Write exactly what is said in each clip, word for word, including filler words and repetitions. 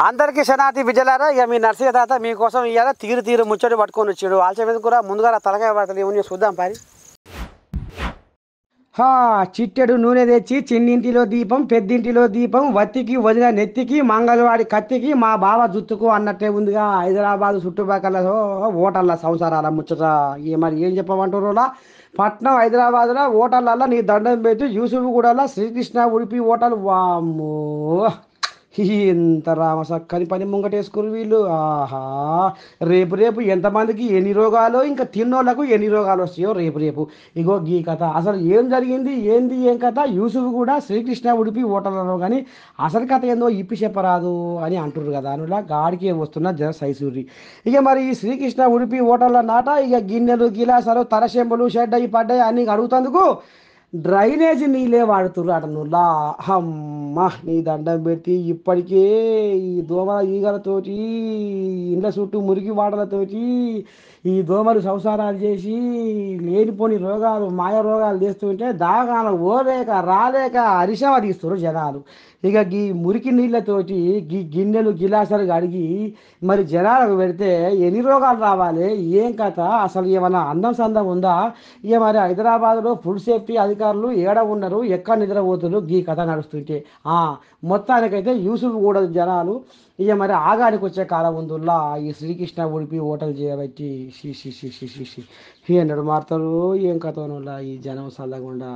అందరికీ శనాతి విజయలారా ఇక మీ నర్సయ్య తాత మీకోసం ఇవాళ తీరు తీరు ముచ్చడి పట్టుకొని వచ్చాడు. ఆల్చే మీద కూడా ముందుగా తలకాయ వార్తలు ఏమన్నా చూద్దాం పారి. హా చిట్టెడు నూనె తెచ్చి చిన్నింటిలో దీపం పెద్దింటిలో దీపం వత్తికి వదిన నెత్తికి మంగళవాడి కత్తికి మా బావ జుత్తుకు అన్నట్టే ఉందిగా హైదరాబాద్ చుట్టుపక్కల ఓటర్ల సంసారాల ముచ్చట. ఏ మరి ఏం చెప్పమంటారులా పట్నం హైదరాబాద్లో ఓటర్లలో నీ దండం పెట్టి యూసుఫ్ కూడా శ్రీకృష్ణ ఉడిపి ఓటర్లు వామ్మో ఇంత రామసక్కని పని ముంగటేసుకుని వీళ్ళు. ఆహా రేపు రేపు ఎంతమందికి ఎన్ని రోగాలు ఇంకా తిన్నోళ్లకు ఎన్ని రోగాలు వస్తాయో రేపు రేపు. ఇగో ఈ కథ అసలు ఏం జరిగింది ఏంది ఏం కథ. యూసుఫ్ కూడా శ్రీకృష్ణ ఉడిపి ఓటర్లలో కానీ అసలు కథ ఏందో ఇప్పి చెప్పరాదు అని అంటున్నారు కదా అనులా గాడికి వస్తున్న జన సైసూరి. ఇక మరి ఈ శ్రీకృష్ణ ఉడిపి ఓటర్ల నాట ఇక గిన్నెలు గిలాసాలు తరశెంబులు షెడ్డయి పడ్డాయి అని అడుగుతందుకు డ్రైనేజ్ నీళ్ళే వాడుతుర్రు అటనులా. అమ్మ నీ దండం పెట్టి ఇప్పటికే ఈ దోమల ఈగలతోటి ఇండ్ల చుట్టూ మురికి వాడలతోటి ఈ దోమలు సంసారాలు చేసి లేనిపోని రోగాలు మాయ రోగాలు తెస్తుంటే దాగాన ఓలేక రాలేక అరిశమ తీస్తున్నారు జనాలు. ఇక గీ మురికి నీళ్ళతోటి గీ గిన్నెలు గిలాసాలు కడిగి మరి జనాలకు పెడితే ఎన్ని రోగాలు రావాలి ఏం కథ అసలు ఏమన్నా అందం సందం ఉందా. ఇక మరి హైదరాబాద్లో ఫుడ్ సేఫ్టీ అధికారులు ఏడ ఉన్నారు ఎక్కడ నిద్రపోతున్నారు గీ కథ నడుస్తుంటే మొత్తానికైతే యూసుఫ్ కూడా జనాలు ఇక మరి ఆగానికి వచ్చే కాలం ఉందిలా ఈ శ్రీకృష్ణ ఉడిపి ఓటలు చేయబట్టి షీ షీ షీ షీ షీ షీ ఎన్నడు మారుతారు ఏం కథనులా ఈ జనం చల్లకుండా.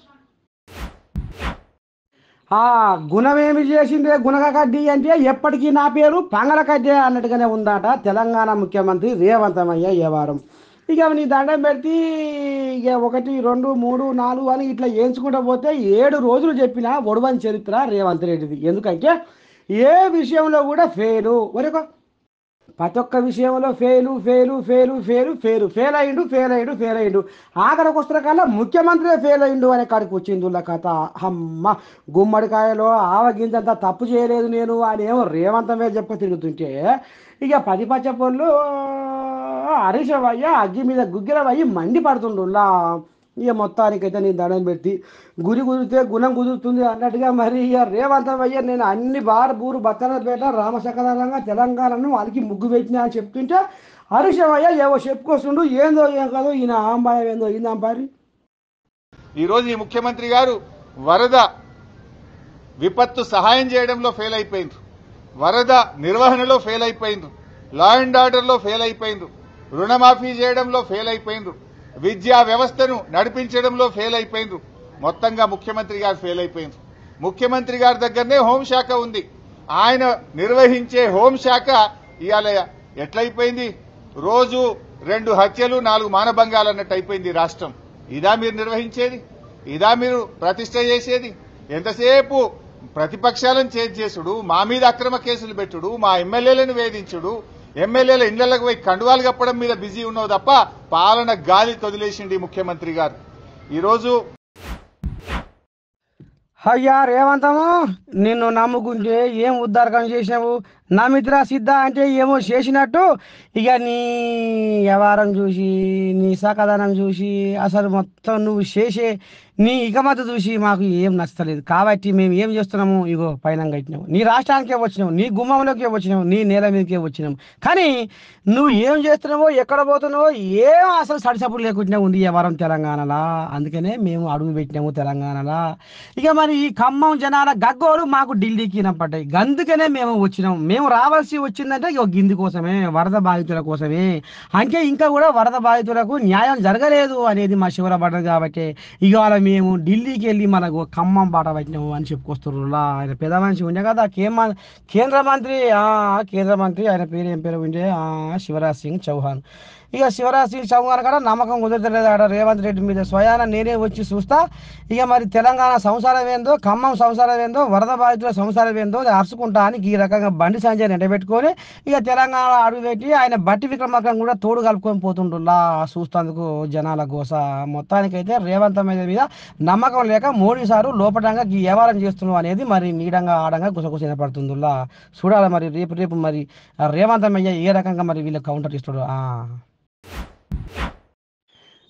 గుణమేమి చేసిందే గుణక కడ్డీ అంటే ఎప్పటికీ నా పేరు పంగల కడ్డీ అన్నట్టుగానే ఉందట తెలంగాణ ముఖ్యమంత్రి రేవంతమయ్య ఏ వారం. ఇక నీ దండం పెడితే ఇక ఒకటి రెండు మూడు నాలుగు అని ఇట్లా వేయించుకుంటూ పోతే ఏడు రోజులు చెప్పిన ఒడవని చరిత్ర రేవంత్ రెడ్డిది. ఎందుకంటే ఏ విషయంలో కూడా ఫెయిలు వరకు ప్రతి ఒక్క విషయంలో fail fail fail fail fail fail అయ్యిండు ఫెయిల్ అయ్యిండు ఫెయిల్ అయ్యిండు ఆఖరికి వస్తున్న కల్లా ముఖ్యమంత్రి ఫెయిల్ అయ్యిండు అనే కాడికి వచ్చింది కథ. అమ్మ గుమ్మడికాయలో ఆవగింజంతా తప్పు చేయలేదు నేను అని ఏమో రేవంతమే చెప్ప తిరుగుతుంటే ఇక పది పచ్చ పళ్ళు హరీషవయ్య అగ్గి మీద గుగ్గిరవయ్యి మండి పడుతుండులా. ఇక మొత్తానికైతే నేను దండం పెట్టి గురి కుదిరితే గుణం కుదురుతుంది అన్నట్టుగా మరి ఇక రేవంతమయ్య నేను అన్ని బార్ బూరు బత్తనపేట రామశకరంగా తెలంగాణను వాళ్ళకి ముగ్గు పెట్టినా అని చెప్తుంటే హరీషవయ్య ఏవో చెప్పుకొస్తుండు ఏందో ఏం కాదో ఈయన ఆంబాయం ఏందో ఈయన అంబారి. ఈరోజు ఈ ముఖ్యమంత్రి గారు వరద విపత్తు సహాయం చేయడంలో ఫెయిల్ అయిపోయింది, వరద నిర్వహణలో ఫెయిల్ అయిపోయింది, లా అండ్ ఆర్డర్లో ఫెయిల్ అయిపోయింది, రుణమాఫీ చేయడంలో ఫెయిల్ అయిపోయింది, విద్యా వ్యవస్థను నడిపించడంలో ఫెయిల్ అయిపోయింది. మొత్తంగా ముఖ్యమంత్రి గారు ఫెయిల్ అయిపోయింది. ముఖ్యమంత్రి గారి దగ్గరనే హోంశాఖ ఉంది. ఆయన నిర్వహించే హోంశాఖ ఇవాళ ఎట్లయిపోయింది, రోజు రెండు హత్యలు నాలుగు మానభంగాలు అన్నట్టు అయిపోయింది రాష్ట్రం. ఇదా మీరు నిర్వహించేది, ఇదా మీరు ప్రతిష్ట చేసేది. ఎంతసేపు ప్రతిపక్షాలను చేజ్ చేసుడు, మా మీద అక్రమ కేసులు పెట్టుడు, మా ఎమ్మెల్యేలను వేధించుడు, ఎమ్మెల్యేల ఇళ్లకు పోయి కండువాలు కప్పడం మీద బిజీ ఉన్నావు తప్ప పాలన గాలి తొదిలేసిండి ముఖ్యమంత్రి గారు. ఈరోజు అయ్యా రేవంతము నిన్ను నమ్ముకుంటే ఏం ఉద్ధారకం చేసినావు, నా మిత్ర సిద్ధ అంటే ఏమో చేసినట్టు ఇక నీ వ్యవహారం చూసి నీ సకదనం చూసి అసలు మొత్తం నువ్వు చేసే నీ ఇకమత చూసి మాకు ఏం నచ్చలేదు. కాబట్టి మేము ఏం చేస్తున్నాము, ఇగో పైన కట్టినాము, నీ రాష్ట్రానికే వచ్చినాము, నీ గుమ్మంలోకే వచ్చినాము, నీ నేల మీదకే వచ్చినాము. కానీ నువ్వు ఏం చేస్తున్నావో ఎక్కడ పోతున్నావో ఏం అసలు సడిసప్పుడు లేకుండా ఉంది వ్యవహారం తెలంగాణలా. అందుకనే మేము అడుగు పెట్టినాము తెలంగాణలా. ఇక మరి ఈ ఖమ్మం జనాల గగ్గోలు మాకు ఢిల్లీకి వినపడ్డాయి, అందుకనే మేము వచ్చినాము. మేము రావాల్సి వచ్చిందంటే ఇక గింది కోసమే, వరద బాధితుల కోసమే. అంటే ఇంకా కూడా వరద బాధితులకు న్యాయం జరగలేదు అనేది మా శివర పడ్డది. కాబట్టి ఇవాళ మేము ఢిల్లీకి వెళ్ళి మనకు ఖమ్మం బాట పట్టినాము అని చెప్పుకొస్తుర్రులా. ఆయన పెద్ద మనిషి ఉండే కదా కేమ కేంద్ర మంత్రి కేంద్ర మంత్రి ఆయన పేరు ఏం పేరు ఉండే శివరాజ్ సింగ్ చౌహాన్. ఇక శివరాజ్ సింగ్ చౌహాన్ కూడా నమ్మకం కుదరలేదు ఆడ రేవంత్ రెడ్డి మీద. స్వయాన నేనే వచ్చి చూస్తా, ఇక మరి తెలంగాణ సంసారం ఏందో, ఖమ్మం సంసారం ఏందో, వరద బాధితుల సంసారం ఏందో అరుచుకుంటా అని ఈ రకంగా బండి సంజయ్ నెట్టబెట్టుకొని ఇక తెలంగాణ అడుగుపెట్టి ఆయన బట్టి విక్రమార్కం కూడా తోడు కలుపుకొని పోతుంటులా చూస్తందుకు జనాల గోస. మొత్తానికైతే రేవంత్ మీద మీద నమ్మకం లేక మోడీ సారు లోపటంగా ఈ వ్యవహారం చేస్తున్నావు అనేది మరి నీడంగా ఆడంగా గుసగుస వినపడుతుందిలా. చూడాలి మరి రేపు రేపు మరి రేవంత్ అయ్య ఏ రకంగా మరి వీళ్ళకి కౌంటర్ ఇస్తాడు.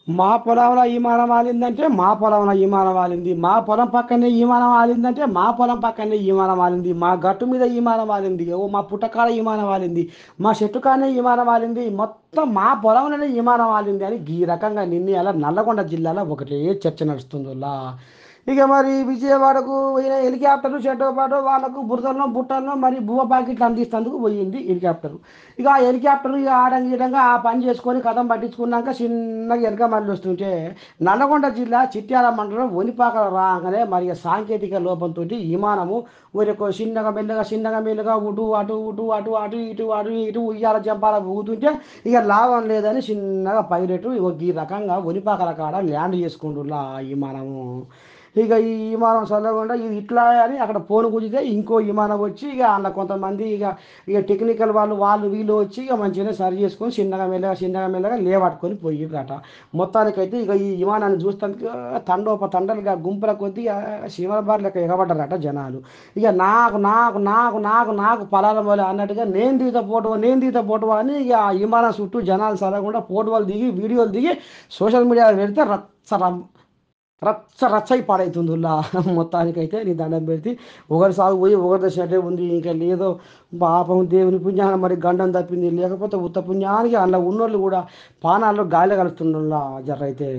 మా పొలంలో విమానం వాలిందంటే మా పొలంలో విమానం వాలింది, మా పొలం పక్కనే విమానం వాలిందంటే మా పొలం పక్కనే విమానం వాలింది, మా గట్టు మీద విమానం వాలింది, ఓ మా పుట్టకాడ విమానం వాలింది, మా చెట్టు కాడనే విమానం వాలింది, మొత్తం మా పొలంలోనే విమానం వాలింది అని ఈ రకంగా నిన్న అలా నల్లగొండ జిల్లాలో ఒకటే చర్చ నడుస్తుందిలా. ఇక మరి విజయవాడకు పోయిన హెలికాప్టర్ చెట్టో పాటో వాళ్ళకు బురదల్లో బుట్టల్లో మరి బువ్వ ప్యాకెట్లు అందిస్తేందుకు పోయింది హెలికాప్టర్. ఇక ఆ హెలికాప్టర్ ఇక ఆడంగా ఈడంగా ఆ పని చేసుకొని కథం పట్టించుకున్నాక చిన్నగా వెనక మళ్ళీ వస్తుంటే నల్లగొండ జిల్లా చిట్యాల మండలం ఒనిపాకల రాగానే మరి ఇక సాంకేతిక లోపంతో విమానము ఊరికి చిన్నగా మెల్లగా చిన్నగా మెల్లగా ఉటు అటు ఉటు అటు అటు ఇటు అటు ఇటు ఉయ్యాల జంపాల ఊగుతుంటే ఇక లాభం లేదని చిన్నగా పైలట్ ఇగో ఈ రకంగా ఒనిపాకల కాడ ల్యాండ్ చేసుకుంటున్నా విమానము. ఇక ఈ విమానం చల్లకుండా ఇది ఇట్లా అని అక్కడ ఫోన్ కుదితే ఇంకో విమానం వచ్చి ఇక అందులో కొంతమంది ఇక ఇక టెక్నికల్ వాళ్ళు వాళ్ళు వీళ్ళు వచ్చి ఇక మంచిగానే సరి చేసుకొని చిన్నగా మెల్లగా చిన్నగా మెల్లగా లేవట్టుకొని పోయిరట. మొత్తానికైతే ఇక ఈ విమానాన్ని చూస్తానికి తండోప తండలుగా గుంపుల కొద్దీ శివల బార్ లెక్క ఎగబడ్డారట జనాలు. ఇక నాకు నాకు నాకు నాకు నాకు పలారం పోలే అన్నట్టుగా నేను దిగుతా ఫోటో నేను దిగుతా ఫోటో అని ఇక ఆ విమానం చుట్టూ జనాలు చదవకుండా ఫోటోలు దిగి వీడియోలు దిగి సోషల్ మీడియాలో పెడితే రచ్చ రచ్చ రచ్చయి పాడవుతుంది ఉల్లా. మొత్తానికైతే నీ దండం పెడితే ఒకరి సాగు పోయి ఒకరి దశటే ఉంది, ఇంకా లేదో పాపం దేవుని పుణ్యాన్ని మరి గండం తప్పింది, లేకపోతే ఉత్త పుణ్యానికి అందులో ఉన్నోళ్ళు కూడా పానాల్లో గాలి కలుస్తుండల్లా జర్ర అయితే.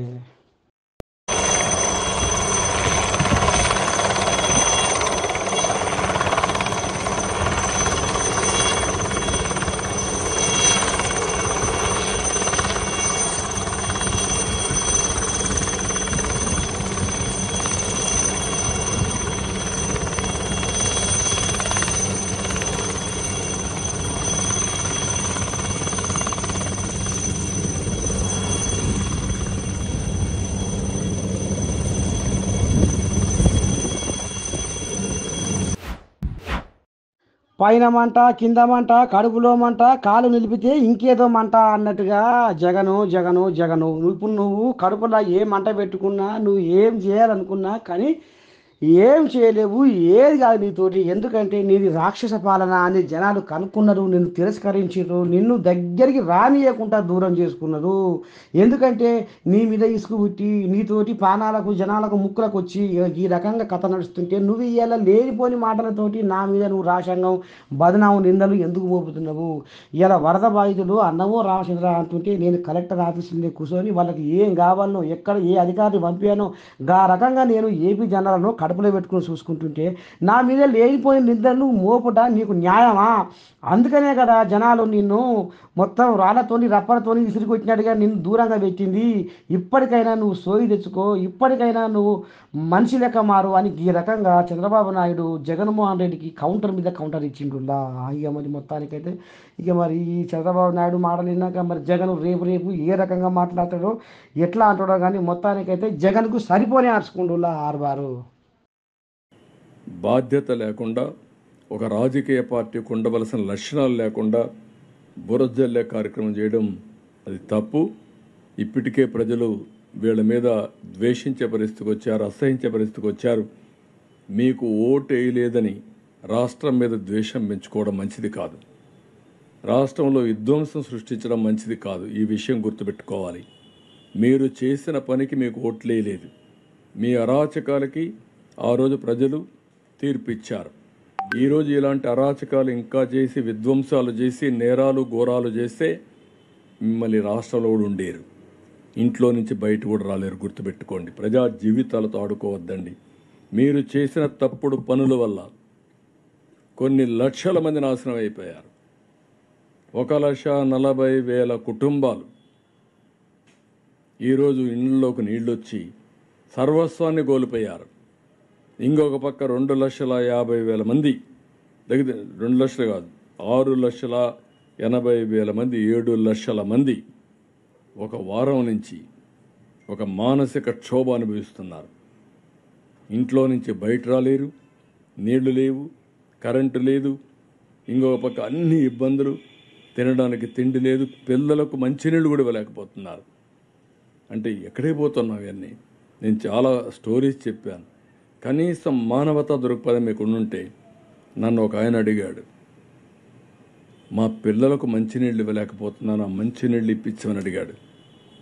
పైన మంట కింద మంట కడుపులో మంట కాలు నిలిపితే ఇంకేదో మంట అన్నట్టుగా జగను జగను జగను ఇప్పుడు నువ్వు కడుపులో ఏ మంట పెట్టుకున్నా నువ్వు ఏం చేయాలనుకున్నా కానీ ఏం చేయలేవు, ఏది కాదు నీతోటి. ఎందుకంటే నీది రాక్షస పాలన అని జనాలు కనుక్కున్నారు, నిన్ను తిరస్కరించారు, నిన్ను దగ్గరికి రానియకుండా దూరం చేసుకున్నారు. ఎందుకంటే నీ మీద ఇసుకు పుట్టి నీతోటి ప్రాణాలకు జనాలకు ముక్కులకు వచ్చి ఈ రకంగా కథ నడుస్తుంటే నువ్వు ఇలా లేనిపోని మాటలతోటి నా మీద నువ్వు రాశంగం బదనాము నిందలు ఎందుకు మోపుతున్నావు? ఇలా వరద బాధితులు అన్నమో రామచంద్ర అంటుంటే నేను కలెక్టర్ ఆఫీసులో కూర్చొని వాళ్ళకి ఏం కావాలనో ఎక్కడ ఏ అధికారిని పంపానో గా రకంగా నేను ఏపీ జనాలను కడుపులో పెట్టుకుని చూసుకుంటుంటే నా మీద లేనిపోయిన నిందలు మోపుట నీకు న్యాయమా? అందుకనే కదా జనాలు నిన్ను మొత్తం రాళ్లతోని రప్పలతోని విసిరికొచ్చినట్టుగా నిన్ను దూరంగా పెట్టింది. ఇప్పటికైనా నువ్వు సోయి తెచ్చుకో, ఇప్పటికైనా నువ్వు మనిషి లెక్క మారు అని ఈ రకంగా చంద్రబాబు నాయుడు జగన్మోహన్ రెడ్డికి కౌంటర్ మీద కౌంటర్ ఇచ్చిండులా. ఇక మరి మొత్తానికైతే ఇక మరి ఈ చంద్రబాబు నాయుడు మాటలు విన్నాక మరి జగన్ రేపు రేపు ఏ రకంగా మాట్లాడతాడో ఎట్లా అంటాడో కానీ మొత్తానికైతే జగన్కు సరిపోనే అరుచుకుంటులా ఆరుబారు. బాధ్యత లేకుండా ఒక రాజకీయ పార్టీకి ఉండవలసిన లక్షణాలు లేకుండా బురజల్లే కార్యక్రమం చేయడం అది తప్పు. ఇప్పటికే ప్రజలు వీళ్ళ మీద ద్వేషించే పరిస్థితికి వచ్చారు, అసహించే పరిస్థితికి వచ్చారు. మీకు ఓటు వేయలేదని రాష్ట్రం మీద ద్వేషం పెంచుకోవడం మంచిది కాదు. రాష్ట్రంలో విధ్వంసం సృష్టించడం మంచిది కాదు. ఈ విషయం గుర్తుపెట్టుకోవాలి. మీరు చేసిన పనికి మీకు ఓట్లు వేయలేదు. మీ అరాచకాలకి ఆ రోజు ప్రజలు తీర్పిచ్చారు. ఈరోజు ఇలాంటి అరాచకాలు ఇంకా చేసి విధ్వంసాలు చేసి నేరాలు ఘోరాలు చేస్తే మిమ్మల్ని రాష్ట్రంలో కూడా ఉండేరు, ఇంట్లో నుంచి బయట కూడా రాలేరు. గుర్తుపెట్టుకోండి. ప్రజా జీవితాలతో ఆడుకోవద్దండి. మీరు చేసిన తప్పుడు పనుల వల్ల కొన్ని లక్షల మంది నాశనం అయిపోయారు. ఒక లక్ష నలభై వేల కుటుంబాలు ఈరోజు ఇళ్లలోకి నీళ్ళొచ్చి సర్వస్వాన్ని కోల్పోయారు. ఇంకొక పక్క రెండు లక్షల యాభై వేల మంది దగ్గర రెండు లక్షలు కాదు ఆరు లక్షల ఎనభై వేల మంది ఏడు లక్షల మంది ఒక వారం నుంచి ఒక మానసిక క్షోభ అనుభవిస్తున్నారు. ఇంట్లో నుంచి బయట రాలేరు, నీళ్లు లేవు, కరెంటు లేదు, ఇంకొక పక్క అన్ని ఇబ్బందులు, తినడానికి తిండి లేదు, పిల్లలకు మంచినీళ్ళు కూడా ఇవ్వలేకపోతున్నారు. అంటే ఎక్కడే పోతున్నావు ఇవన్నీ? నేను చాలా స్టోరీస్ చెప్పాను. కనీసం మానవతా దృక్పథం మీకు ఉండుంటే, నన్ను ఒక ఆయన అడిగాడు, మా పిల్లలకు మంచినీళ్ళు ఇవ్వలేకపోతున్నాను, ఆ మంచినీళ్ళు ఇప్పించమని అడిగాడు.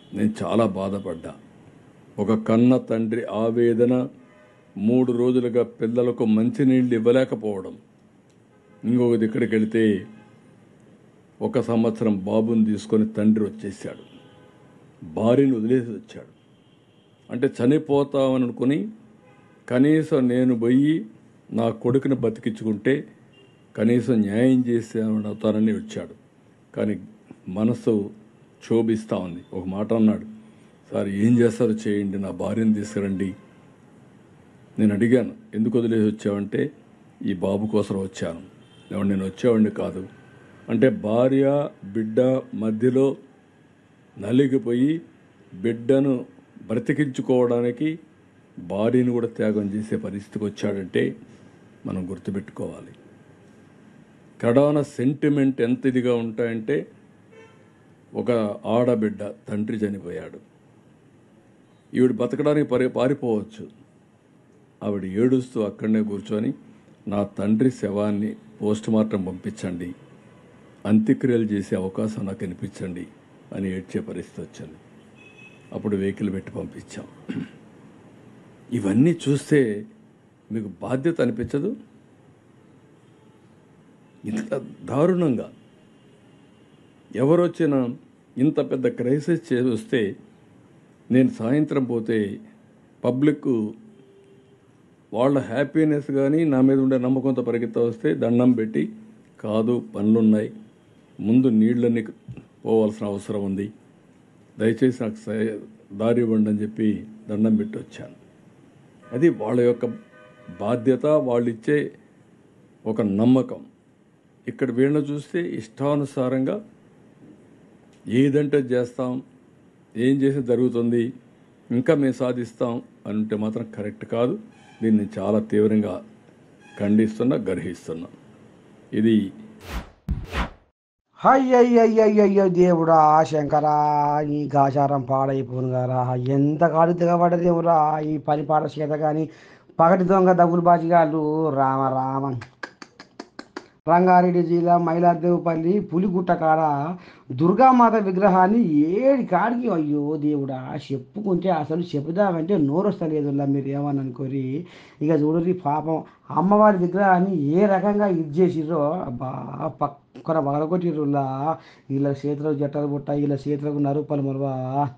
నేను చాలా బాధపడ్డా. ఒక కన్న తండ్రి ఆవేదన, మూడు రోజులుగా పిల్లలకు మంచినీళ్ళు ఇవ్వలేకపోవడం. ఇంకొకటి ఇక్కడికి వెళితే ఒక సంవత్సరం బాబుని తీసుకొని తండ్రి వచ్చేసాడు, భార్యను వదిలేసి వచ్చాడు. అంటే చనిపోతామని అనుకుని కనీసం నేను పోయి నా కొడుకుని బతికించుకుంటే కనీసం న్యాయం చేసేవాడు అవుతానని వచ్చాడు. కానీ మనసు క్షోభిస్తూ ఉంది. ఒక మాట అన్నాడు, సార్ ఏం చేస్తారో చేయండి, నా భార్యను తీసుకురండి. నేను అడిగాను, ఎందుకు వదిలేసి వచ్చావంటే ఈ బాబు కోసం వచ్చాను. లేవండి నేను వచ్చేవాడిని కాదు అంటే భార్య బిడ్డ మధ్యలో నలిగిపోయి బిడ్డను బ్రతికించుకోవడానికి భార్యను కూడా త్యాగం చేసే పరిస్థితికి వచ్చాడంటే మనం గుర్తుపెట్టుకోవాలి. కడాన సెంటిమెంట్ ఎంత ఇదిగా ఉంటాయంటే, ఒక ఆడబిడ్డ తండ్రి చనిపోయాడు, ఈవిడ బతకడానికి పరి పారిపోవచ్చు, ఆవిడ ఏడుస్తూ అక్కడనే కూర్చొని నా తండ్రి శవాన్ని పోస్ట్ మార్టం పంపించండి, అంత్యక్రియలు చేసే అవకాశం నాకు అనిపించండి అని ఏడ్చే పరిస్థితి వచ్చింది. అప్పుడు వెహికల్ పెట్టి పంపించాం. ఇవన్నీ చూస్తే మీకు బాధ్యత అనిపించదు? ఇంత దారుణంగా ఎవరొచ్చినా ఇంత పెద్ద క్రైసిస్ చేసి వస్తే నేను సాయంత్రం పోతే పబ్లిక్ వాళ్ళ హ్యాపీనెస్ కానీ నా మీద ఉండే నమ్మకంతో పరిగెత్త వస్తే దండం పెట్టి, కాదు పనులున్నాయి, ముందు నీళ్ళని పోవాల్సిన అవసరం ఉంది, దయచేసి నాకు దారి ఇవ్వండి అని చెప్పి దండం పెట్టి వచ్చాను. అది వాళ్ళ యొక్క బాధ్యత, వాళ్ళు ఇచ్చే ఒక నమ్మకం. ఇక్కడ వీళ్ళని చూస్తే ఇష్టానుసారంగా ఏదంటే చేస్తాం, ఏం చేసి జరుగుతుంది, ఇంకా మేము సాధిస్తాం అంటే మాత్రం కరెక్ట్ కాదు. దీన్ని చాలా తీవ్రంగా ఖండిస్తున్నా, గర్హిస్తున్నా. ఇది అయ్యయ్యయ్యయ్యో దేవుడా శంకరా, ఈ గాచారం పాడైపోను గారా, ఎంత కాడు దిగబడ్డదేవురా ఈ పని పాడ చేత కానీ. పగటి దొంగ దగులు బాజిగాళ్ళు రామ రామ. రంగారెడ్డి జిల్లా మైలాదేవుపల్లి పులిగుట్ట కాడ దుర్గామాత విగ్రహాన్ని ఏడి కాడికి, అయ్యో దేవుడా చెప్పుకుంటే అసలు చెప్పుదామంటే నోరొస్తలేదులా, మీరు ఏమని అనుకోరి. ఇక చూడరి పాపం అమ్మవారి విగ్రహాన్ని ఏ రకంగా ఇది చేసిర్రో, అబ్బా పక్కన వగలగొట్టిర్రులా. వీళ్ళ చేతులకు జట్టలు పుట్ట, వీళ్ళ చేతులకు నరుపలు మొలవా.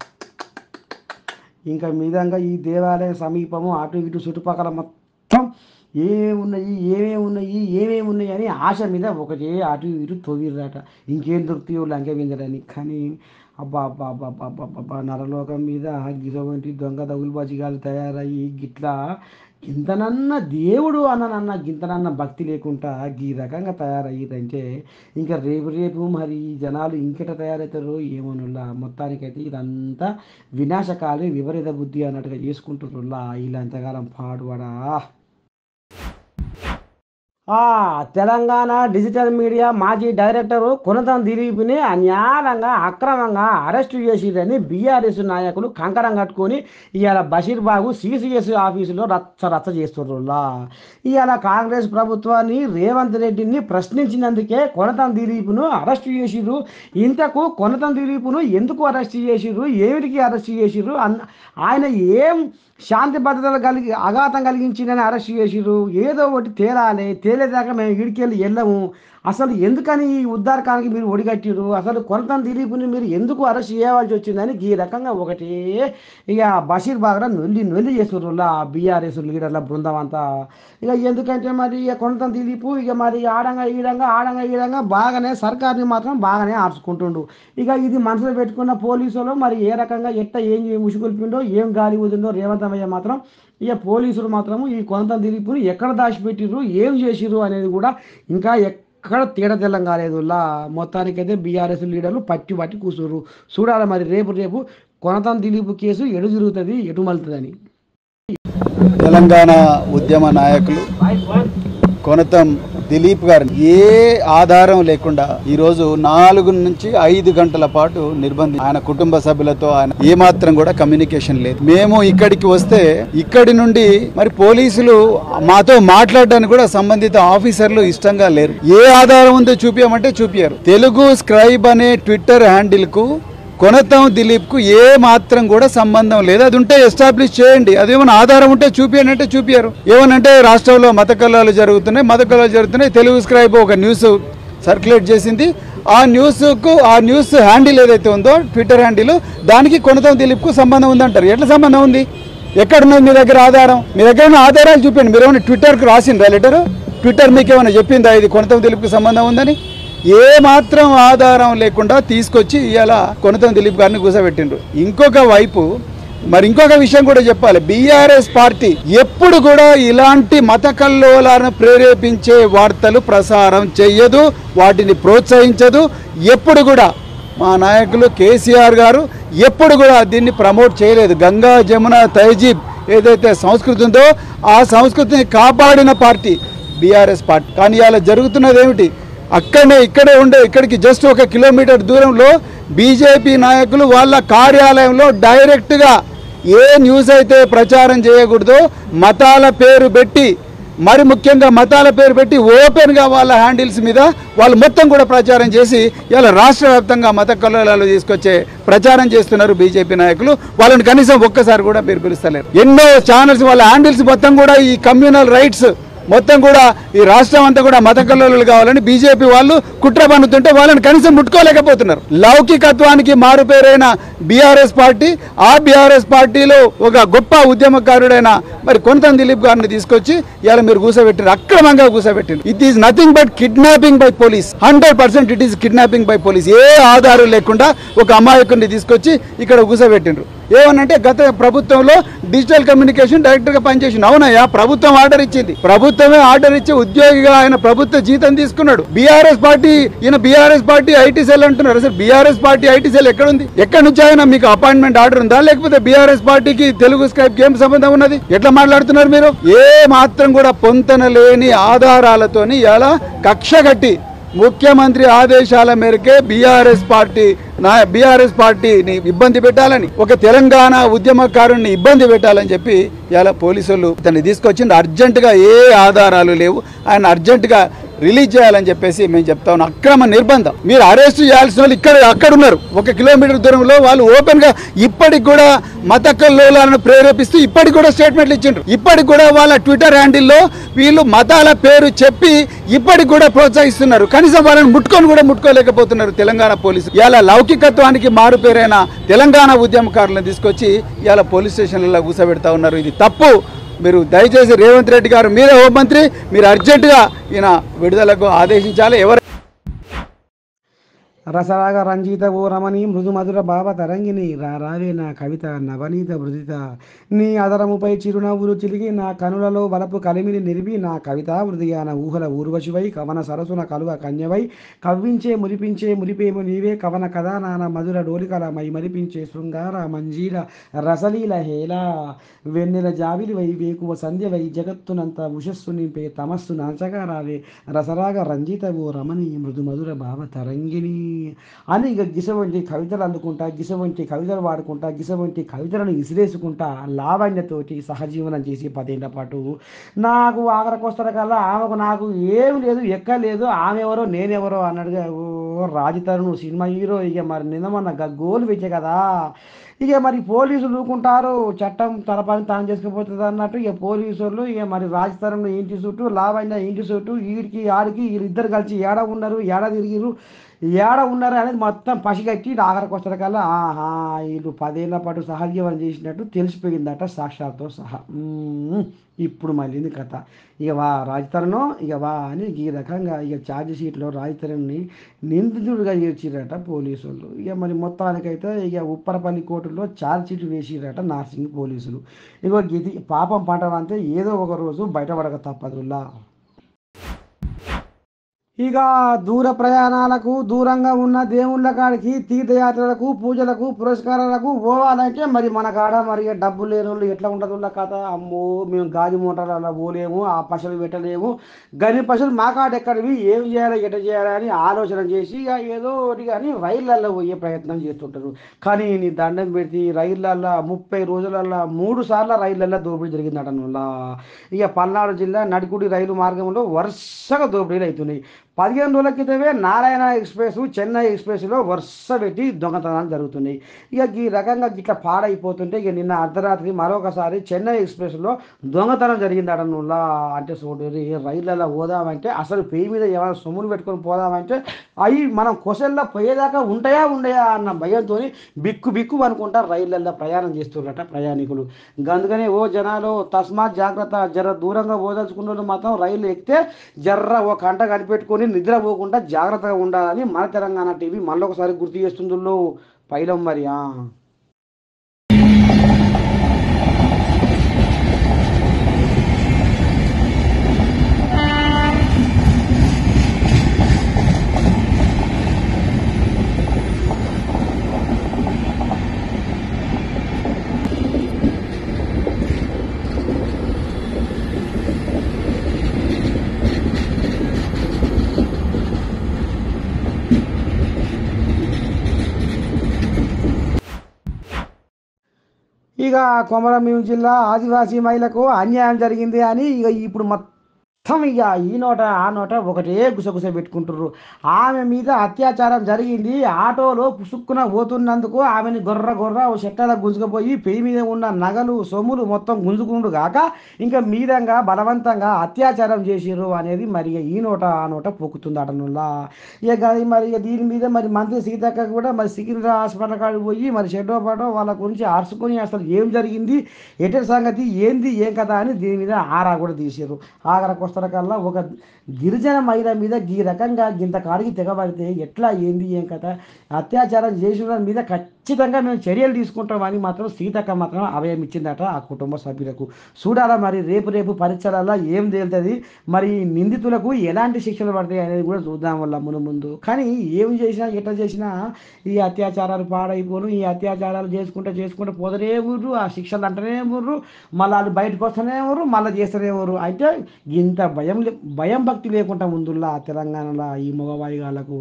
ఇంకా మీదంగా ఈ దేవాలయం సమీపము అటు ఇటు చుట్టుపక్కల మొత్తం ఏమేమి ఉన్నాయి ఏమేమి ఉన్నాయి ఏమేమి ఉన్నాయి అని ఆశ మీద ఒకటే అటు ఇటు తవ్విర్రట, ఇంకేం దొరుకుతాయో లంకెవిందరని. కానీ అబ్బా అబ్బా అబ్బా అబ్బా అబ్బా నరలోకం మీద గిసవంటి దొంగ దగులుబాజిగాలు తయారయ్యి గిట్లా గింతనన్న దేవుడు అన్ననన్న గింతనన్న భక్తి లేకుండా ఈ రకంగా తయారయ్యిందంటే ఇంకా రేపు రేపు మరి జనాలు ఇంకెట తయారవుతారో ఏమోనుల్లా. మొత్తానికైతే ఇదంతా వినాశకాలే విపరీత బుద్ధి అన్నట్టుగా చేసుకుంటుర్రుల్లా వీళ్ళంతకాలం పాడుపడా. తెలంగాణ డిజిటల్ మీడియా మాజీ డైరెక్టరు కొనతం దిలీప్ని అన్యాయంగా అక్రమంగా అరెస్టు చేసిరని బీఆర్ఎస్ నాయకులు కంకణం కట్టుకొని ఇవాళ బషీర్బాగు సిసిఎస్ ఆఫీసులో రచ్చ రచ్చ చేస్తుర్రులా. ఇవాళ కాంగ్రెస్ ప్రభుత్వాన్ని రేవంత్ రెడ్డిని ప్రశ్నించినందుకే కొనతం దిలీప్ను అరెస్టు చేసిర్రు. ఇంతకు కొనతం దిలీప్ను ఎందుకు అరెస్టు చేసిర్రు, ఏమిటికి అరెస్టు చేసిర్రు, ఆయన ఏం శాంతి భద్రతలు కలిగి అఘాతం కలిగించిందని అరెస్ట్ చేసిర్రు, ఏదో ఒకటి తేలాలి, తేలేదాకా మేము ఇడికెళ్ళి వెళ్ళము. అసలు ఎందుకని ఈ ఉద్దారకానికి మీరు ఒడిగట్టిరు, అసలు కొనతం దిలీప్ని మీరు ఎందుకు అరెస్ట్ చేయవలసి వచ్చిందని ఈ రకంగా ఒకటి ఇక బషీర్ బాగా నొల్లి నొల్లి చేస్తుర్రులా బీఆర్ఎస్ లీడర్ల బృందం అంతా. ఇక ఎందుకంటే మరి ఇక కొనతం దిలీప్ ఇక మరి ఆడంగా ఈడంగా ఆడంగా ఈడంగా బాగానే సర్కార్ని మాత్రం బాగానే ఆర్చుకుంటుండు. ఇక ఇది మనసులో పెట్టుకున్న పోలీసులు మరి ఏ రకంగా ఎట్ట ఏం ముసుగుల్పిండో ఏం గాలి ఊదిండో రేవంత్ అయ్య మాత్రం ఇక పోలీసులు మాత్రము ఈ కొనతం దిలీప్ని ఎక్కడ దాచిపెట్టిర్రు ఏం చేసిర్రు అనేది కూడా ఇంకా ఎక్కడ తేడా తెల్లం కాలేదులా. మొత్తానికైతే బీఆర్ఎస్ లీడర్లు పట్టి పట్టి కూర్చుర్రు. చూడాలి మరి రేపు రేపు కొనతం దిలీప్ కేసు ఎటు జరుగుతుంది ఎటు మలుతుందని. తెలంగాణ ఉద్యమ నాయకులు కొనతం దిలీప్ గారిని ఏ ఆధారం లేకుండా ఈరోజు నాలుగు నుంచి ఐదు గంటల పాటు నిర్బంధి, ఆయన కుటుంబ సభ్యులతో ఆయన ఏమాత్రం కూడా కమ్యూనికేషన్ లేదు. మేము ఇక్కడికి వస్తే ఇక్కడి నుండి మరి పోలీసులు మాతో మాట్లాడడానికి కూడా సంబంధిత ఆఫీసర్లు ఇష్టంగా లేరు. ఏ ఆధారం ఉందో చూపించమంటే చూపించారు. తెలుగు స్క్రైబ్ అనే ట్విట్టర్ హ్యాండిల్ కు కొనతం దిలీప్కు ఏ మాత్రం కూడా సంబంధం లేదు. అది ఉంటే ఎస్టాబ్లిష్ చేయండి, అదేమైనా ఆధారం ఉంటే చూపియండి అంటే చూపించారు. ఏమనంటే రాష్ట్రంలో మత కల్లాలు జరుగుతున్నాయి, మత కల్లాలు జరుగుతున్నాయి. తెలుగు స్క్రైబ్ ఒక న్యూస్ సర్క్యులేట్ చేసింది. ఆ న్యూస్కు ఆ న్యూస్ హ్యాండిల్ ఏదైతే ఉందో ట్విట్టర్ హ్యాండిల్, దానికి కొనతం దిలీప్కు సంబంధం ఉందంటారు. ఎట్లా సంబంధం ఉంది? ఎక్కడున్నది మీ దగ్గర ఆధారం? మీ దగ్గర ఉన్న ఆధారాలు చూపించండి. మీరు ఏమైనా ట్విట్టర్కి రాసిండ్రా లెటరు? ట్విట్టర్ మీకు ఏమైనా చెప్పిందా ఇది కొనతం దిలీప్కి సంబంధం ఉందని? ఏ మాత్రం ఆధారం లేకుండా తీసుకొచ్చి ఇవాళ కొనతం దిలీప్ గారిని కూర్చోబెట్టిండ్రు. ఇంకొక వైపు మరి ఇంకొక విషయం కూడా చెప్పాలి. బీఆర్ఎస్ పార్టీ ఎప్పుడు కూడా ఇలాంటి మత కల్లోలాలను ప్రేరేపించే వార్తలు ప్రసారం చెయ్యదు, వాటిని ప్రోత్సహించదు. ఎప్పుడు కూడా మా నాయకులు కేసీఆర్ గారు ఎప్పుడు కూడా దీన్ని ప్రమోట్ చేయలేదు. గంగా జమున తహజీబ్ ఏదైతే సంస్కృతి ఉందో ఆ సంస్కృతిని కాపాడిన పార్టీ బీఆర్ఎస్ పార్టీ. కానీ ఇలా జరుగుతున్నది ఏమిటి? అక్కడనే ఇక్కడే ఉండే ఇక్కడికి జస్ట్ ఒక కిలోమీటర్ దూరంలో బీజేపీ నాయకులు వాళ్ళ కార్యాలయంలో డైరెక్ట్గా ఏ న్యూస్ అయితే ప్రచారం చేయకూడదో మతాల పేరు పెట్టి, మరి ముఖ్యంగా మతాల పేరు పెట్టి ఓపెన్గా వాళ్ళ హ్యాండిల్స్ మీద వాళ్ళు మొత్తం కూడా ప్రచారం చేసి ఇలా రాష్ట్ర వ్యాప్తంగా మత కల్లోలాలు తీసుకొచ్చే ప్రచారం చేస్తున్నారు బీజేపీ నాయకులు. వాళ్ళని కనీసం ఒక్కసారి కూడా మీరు పిలుస్తలేరు. ఎన్నో ఛానల్స్ వాళ్ళ హ్యాండిల్స్ మొత్తం కూడా ఈ కమ్యూనల్ రైట్స్ మొత్తం కూడా ఈ రాష్ట్రం అంతా కూడా మత కల్లోలాలు కావాలని బీజేపీ వాళ్ళు కుట్ర పన్నుతుంటే వాళ్ళని కనీసం ముట్టుకోలేకపోతున్నారు. లౌకికత్వానికి మారుపేరైన బీఆర్ఎస్ పార్టీ, ఆ బీఆర్ఎస్ పార్టీలో ఒక గొప్ప ఉద్యమకారుడైన మరి కొనతం దిలీప్ గారిని తీసుకొచ్చి ఇలా మీరు కూర్చోబెట్టినారు, అక్రమంగా కూర్చోబెట్టినారు. It is nothing but kidnapping by police. Hundred percent it is kidnapping by police. ఏ ఆధారం లేకుండా ఒక అమాయకుడిని తీసుకొచ్చి ఇక్కడ కూర్చోబెట్టిండ్రు. ఏమనంటే గత ప్రభుత్వంలో డిజిటల్ కమ్యూనికేషన్ డైరెక్టర్ గా పనిచేసింది. అవునయ్యా, ప్రభుత్వం ఆర్డర్ ఇచ్చింది, ప్రభుత్వమే ఆర్డర్ ఇచ్చి ఉద్యోగిగా ఆయన ప్రభుత్వ జీతం తీసుకున్నాడు. బీఆర్ఎస్ పార్టీ ఈయన బీఆర్ఎస్ పార్టీ ఐటీ సెల్ అంటున్నారు. అసలు బీఆర్ఎస్ పార్టీ ఐటీ సెల్ ఎక్కడ ఉంది? ఎక్కడి నుంచి ఆయన మీకు అపాయింట్మెంట్ ఆర్డర్ ఉందా? లేకపోతే బీఆర్ఎస్ పార్టీకి తెలుగు స్క్రైబ్ కి ఏం సంబంధం ఉన్నది? ఎట్లా మాట్లాడుతున్నారు మీరు? ఏ మాత్రం కూడా పొంతన లేని ఆధారాలతోని ఇలా కక్ష కట్టి ముఖ్యమంత్రి ఆదేశాల మేరకే బీఆర్ఎస్ పార్టీ నా బీఆర్ఎస్ పార్టీని ఇబ్బంది పెట్టాలని, ఒక తెలంగాణ ఉద్యమకారుని ఇబ్బంది పెట్టాలని చెప్పి ఇలా పోలీసులు తనని తీసుకొచ్చింది. అర్జెంటుగా ఏ ఆధారాలు లేవు, ఆయన అర్జెంటుగా రిలీజ్ చేయాలని చెప్పేసి మేము చెప్తా ఉన్నాం. అక్రమ నిర్బంధం. మీరు అరెస్ట్ చేయాల్సిన వాళ్ళు ఇక్కడ అక్కడ ఉన్నారు, ఒక కిలోమీటర్ దూరంలో. వాళ్ళు ఓపెన్ గా ఇప్పటికి కూడా మత కల్లోలాలను ప్రేరేపిస్తూ ఇప్పటికి కూడా స్టేట్మెంట్లు ఇచ్చిండ్రు. ఇప్పటికి కూడా వాళ్ళ ట్విట్టర్ హ్యాండిల్లో వీళ్ళు మతాల పేరు చెప్పి ఇప్పటికి కూడా ప్రోత్సహిస్తున్నారు. కనీసం వాళ్ళని ముట్టుకొని కూడా ముట్టుకోలేకపోతున్నారు తెలంగాణ పోలీసులు. ఇలా లౌకికత్వానికి మారు పేరైన తెలంగాణ ఉద్యమకారులను తీసుకొచ్చి ఇలా పోలీస్ స్టేషన్లలో కూర్చోబెడతా ఉన్నారు. ఇది తప్పు. మీరు దయచేసి రేవంత్ రెడ్డి గారు, మీరే హోంమంత్రి, మీరు అర్జెంటుగా ఈయన విడుదలకు ఆదేశించాలి. ఎవరు రసరాగ రంజిత ఓ రమణి మృదు మధుర భావ తరంగిణి రా రావే నా కవిత నవనీత మృదిత నీ అదరముపై చిరునవ్వులు చిలిగి నా కనులలో వలపు కలిమిని నిరిపి నా కవితా హృదయాన ఊహల ఊర్వశివై కవన సరసున కలువ కన్యవై కవ్వించే మురిపించే మురిపేము నీవే కవన కథా నాన మధుర డోలికల మై మరిపించే శృంగార మంజీల రసలీల హేళ వెన్నెల జావిలి వై వేకువ సంధ్యవై జగత్తునంత ఉషస్సు నింపే తమస్సు నాచగా రావే రసరాగ రంజిత ఓ రమణి మృదు మధుర భావ తరంగిణి అని ఇక గిసవంటి కవితలు అందుకుంటా, గిసవంటి కవితలు వాడుకుంటా, గిసవంటి కవితలను విసిరేసుకుంటా లావణ్యతోటి సహజీవనం చేసి పదేళ్ల పాటు నాకు ఆఖరికొస్తార కల్లా ఆమెకు నాకు ఏమి లేదు, ఎక్కలేదు, ఆమె ఎవరో నేనెవరో అన్నట్టుగా ఓ రాజతరుణ్ సినిమా హీరో. ఇక మరి నిన్నమన్న గోలు పెట్టే కదా. ఇక మరి పోలీసులు ఊకుంటారు, చట్టం తన పని తాను చేసుకుపోతుంది అన్నట్టు ఇక పోలీసులు ఇక మరి రాజతరుణ్ ఇంటి చుట్టూ, లావణ్య ఇంటి చుట్టూ, వీడికి ఆడికి వీళ్ళిద్దరు కలిసి ఏడ ఉన్నారు, ఏడ తిరిగిరు, ఏడ ఉన్నారు అనేది మొత్తం పసిగట్టి ఆఖరికి వస్తారు కల్లా ఆహా వీళ్ళు పదేళ్ల పాటు సహజీవనం చేసినట్టు తెలిసిపోయిందట సాక్షాత్తో సహా. ఇప్పుడు మళ్ళీ కథ ఇక వా రాజతరుణ్ ఇక వా అని ఈ రకంగా ఇక ఛార్జ్ షీట్లో రాజతరుణ్ని నిందితుడిగా చేర్చిరట పోలీసులు. ఇక మరి మొత్తానికైతే ఇక ఉప్పరపల్లి కోర్టులో ఛార్జ్ షీట్ వేసిరట నార్సింగ్ పోలీసులు. ఇక ఇది పాపం పంటలంటే ఏదో ఒక రోజు బయటపడక తప్పదులా. ఇక దూర ప్రయాణాలకు, దూరంగా ఉన్న దేవుళ్ళ కాడికి, తీర్థయాత్రలకు, పూజలకు, పురస్కారాలకు పోవాలంటే మరి మన కాడ మరి డబ్బు లేని వాళ్ళు ఎట్లా ఉంటుంది కథ. అమ్మో మేము గాజు మూటలలో పోలేము, ఆ పశువులు పెట్టలేము, గని పశువులు మా కాడ ఎక్కడివి, ఏం చేయాలి ఎట్ట చేయాలి అని ఆలోచన చేసి ఇక ఏదో ఒకటి కానీ రైళ్ళల్లో పోయే ప్రయత్నం చేస్తుంటారు. కానీ నీ దండం పెడితే రైళ్ళల్లో ముప్పై రోజులల్లో మూడు సార్లు రైళ్ళల్లో దోపిడీ జరిగిందట. ఇక పల్నాడు జిల్లా నడికుడి రైలు మార్గంలో వరుసగా దోపిడీలు అవుతున్నాయి. పదిహేను రోజుల క్రితమే నారాయణ ఎక్స్ప్రెస్ చెన్నై ఎక్స్ప్రెస్లో వరుస పెట్టి దొంగతనాలు జరుగుతున్నాయి. ఇక ఈ రకంగా ఇట్లా పాడైపోతుంటే ఇక నిన్న అర్ధరాత్రి మరొకసారి చెన్నై ఎక్స్ప్రెస్లో దొంగతనం జరిగిందట. నువ్వులా అంటే చూడండి, రైళ్లలో పోదామంటే అసలు పేయి మీద ఏమైనా సొమ్ములు పెట్టుకొని పోదామంటే అవి మనం కొసల్లో పోయేదాకా ఉంటాయా ఉండయా అన్న భయంతో బిక్కు బిక్కు అనుకుంటా రైళ్లలో ప్రయాణం చేస్తున్నట ప్రయాణికులు. అందుకనే ఓ జనాలు తస్మాత్ జాగ్రత్త, జర దూరంగా పోదలుచుకున్న వాళ్ళు మాత్రం రైలు ఎక్కితే జర్ర ఓ కంట కనిపెట్టుకొని నిద్రపోకుండా జాగ్రత్తగా ఉండాలని మన తెలంగాణ టీవీ మళ్ళొకసారి గుర్తు చేస్తుందో పైలం మరి. ఇక కొమరంభీం జిల్లా ఆదివాసీ మహిళకు అన్యాయం జరిగింది అని ఇక ఇప్పుడు మొత్తం ఇక ఈ నోట ఆ నోట ఒకటే గుసగుస పెట్టుకుంటుర్రు. ఆమె మీద అత్యాచారం జరిగింది, ఆటోలో పుసుక్కున పోతున్నందుకు ఆమెని గొర్ర గొర్ర ఓ చెట్టాల గుంజుకుపోయి పెయి మీద ఉన్న నగలు సొమ్ములు మొత్తం గుంజుకుండు కాక ఇంకా మీదంగా బలవంతంగా అత్యాచారం చేసిర్రు అనేది మరి ఈ నోట ఆ నోట పొక్కుతుంది అటనుల్లా. ఇక మరి దీని మీద మరి మంత్రి సీతక్క కూడా మరి సికింద్రా హాస్పిటల్ కాడికి పోయి మరి షెడ్డో పాటో వాళ్ళ గురించి ఆర్చుకొని అసలు ఏం జరిగింది, ఎటు సంగతి ఏంది ఏం కదా అని దీని మీద ఆరా కూడా తీసారు. ఆఖరకు కల్లా ఒక గిరిజన మహిళ మీద ఈ రకంగా ఇంత కాడికి తెగబడితే ఎట్లా ఏంది ఏం కదా, అత్యాచారం చేసిన మీద ఖచ్చితంగా మేము చర్యలు తీసుకుంటామని మాత్రం సీతక్క మాత్రం అభయం ఇచ్చిందట ఆ కుటుంబ సభ్యులకు. చూడాలా మరి రేపు రేపు పరీక్షలలో ఏం తేలుతుంది, మరి నిందితులకు ఎలాంటి శిక్షలు పడతాయి అనేది కూడా చూద్దాం వల్ల ముందు ముందు. కానీ ఏం చేసినా ఎట్లా చేసినా ఈ అత్యాచారాలు పాడైపోను, ఈ అత్యాచారాలు చేసుకుంటూ చేసుకుంటూ పోతనే ఊరు, ఆ శిక్షలు అంటనే ఊరు, మళ్ళీ వాళ్ళు బయటకు వస్తూనే ఊరు, మళ్ళీ చేస్తూనే ఊరు. అయితే ఇంత భయం భయం భక్తి లేకుండా ముందుల్లా తెలంగాణలో ఈ మగవాయిగాళ్ళకు.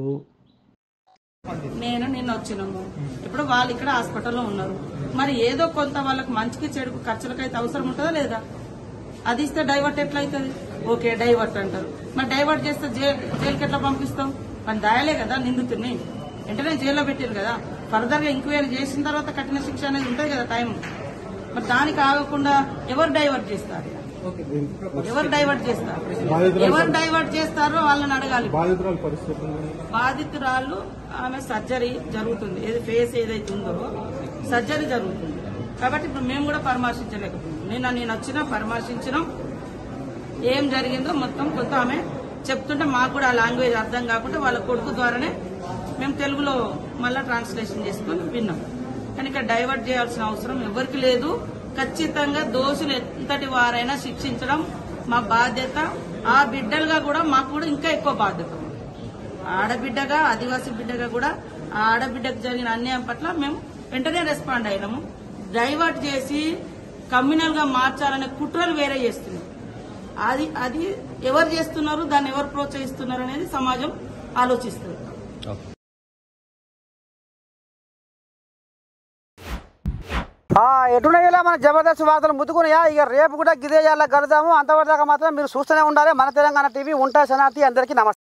నేను నిన్న వచ్చినాము, ఇప్పుడు వాళ్ళు ఇక్కడ హాస్పిటల్లో ఉన్నారు, మరి ఏదో కొంత వాళ్ళకి మంచికి చెడుకు ఖర్చులకైతే అవసరం ఉంటుందా లేదా? అది ఇస్తే డైవర్ట్ ఎట్లా అవుతుంది? ఓకే డైవర్ట్ అంటారు, మరి డైవర్ట్ చేస్తే జైలుకి ఎట్లా పంపిస్తాం? మరి దాయలే కదా నిందితుడిని, వెంటనే జైల్లో పెట్టారు కదా, ఫర్దర్ గా ఎంక్వైరీ చేసిన తర్వాత కఠిన శిక్ష అనేది ఉంటుంది కదా టైం. మరి దానికి ఆగకుండా ఎవరు డైవర్ట్ చేస్తారు? ఎవరు డైవర్ట్ చేస్తారు? ఎవరు డైవర్ట్ చేస్తారో వాళ్ళని అడగాలి. బాధితురాలు ఆమె సర్జరీ జరుగుతుంది, ఏది ఫేస్ ఏదైతే ఉందో సర్జరీ జరుగుతుంది కాబట్టి ఇప్పుడు మేము కూడా పరామర్శించలేకపోతున్నాం. నిన్న నేను వచ్చినా పరామర్శించినాం, ఏం జరిగిందో మొత్తం కొంత ఆమె చెప్తుంటే మాకు కూడా ఆ లాంగ్వేజ్ అర్థం కాకుండా వాళ్ళ కొడుకు ద్వారానే మేము తెలుగులో మళ్ళా ట్రాన్స్లేషన్ చేసుకుని విన్నాం. కానీ ఇక్కడ డైవర్ట్ చేయాల్సిన అవసరం ఎవరికి లేదు. ఖచ్చితంగా దోషులు ఎంతటి వారైనా శిక్షించడం మా బాధ్యత. ఆ బిడ్డలుగా కూడా మాకు కూడా ఇంకా ఎక్కువ బాధ్యత. ఆడబిడ్డగా ఆదివాసీ బిడ్డగా కూడా ఆ ఆడబిడ్డకు జరిగిన అన్యాయం పట్ల మేము వెంటనే రెస్పాండ్ అయినాము. డైవర్ట్ చేసి కమ్యూనల్ గా మార్చాలనే కుట్రలు వేరే చేస్తున్నారు. అది అది ఎవరు చేస్తున్నారు, దాన్ని ఎవరు ప్రోత్సహిస్తున్నారు అనేది సమాజం ఆలోచిస్తుంది. ఎటునయ్యేలా మన జబర్దస్త్ వార్తలు ముద్దుకున్నాయా? ఇక రేపు కూడా గిదే కలుద్దాము. అంతవరదాకా మాత్రం మీరు చూస్తూనే ఉండాలి మన తెలంగాణ టీవీ. ఉంటా శనార్థి అందరికీ నమస్తే.